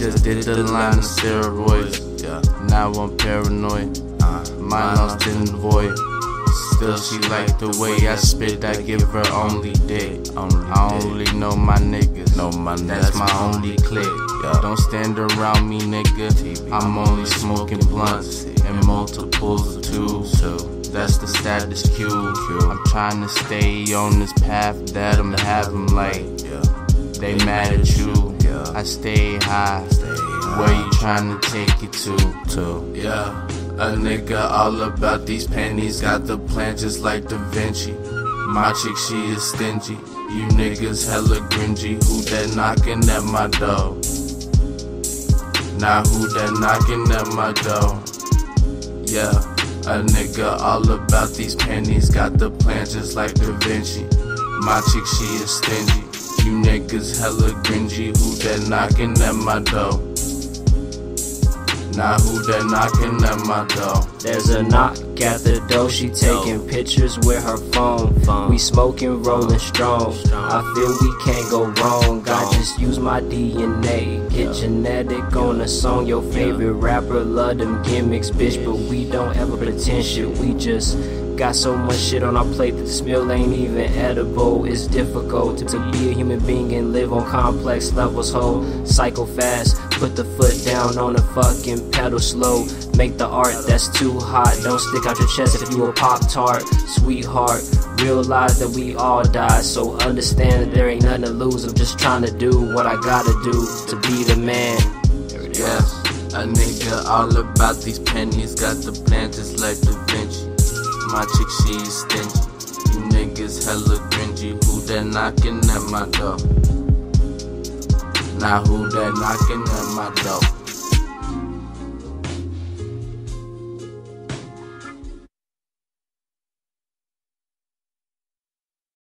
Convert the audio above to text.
niggas did the line of steroids. Now I'm paranoid. Mind lost in the void. Still she like the way I spit, I give her only dick. I only know my niggas, that's my only clique. Don't stand around me, nigga, I'm only smoking blunts and multiples of two, so that's the status quo. I'm trying to stay on this path that I'm having, like they mad at you. I stay high, where you trying to take it to? A nigga all about these pennies, got the plan just like Da Vinci. My chick, she is stingy. You niggas hella gringy. Who that knocking at my door? Now who that knocking at my door? A nigga all about these pennies, got the plan just like Da Vinci. My chick, she is stingy. You niggas hella gringy. Who that knocking at my door? Now who that knocking at my door? There's a knock at the door, she taking pictures with her phone. We smoking, rolling strong. I feel we can't go wrong. I just use my DNA. Get genetic on a song. Your favorite rapper love them gimmicks, bitch, but we don't ever pretend shit. We just got so much shit on our plate that this meal ain't even edible. It's difficult to be a human being and live on complex levels. Whole cycle fast, put the foot down on the fucking pedal slow. Make the art that's too hot. Don't stick out your chest if you a Pop-Tart, sweetheart. Realize that we all die, so understand that there ain't nothing to lose. I'm just trying to do what I gotta do to be the man. A nigga all about these pennies, got the plan just like Da Vinci. My chick, she is stingy. You niggas hella gringy. Who that knocking at my door? Now who that knocking at my door?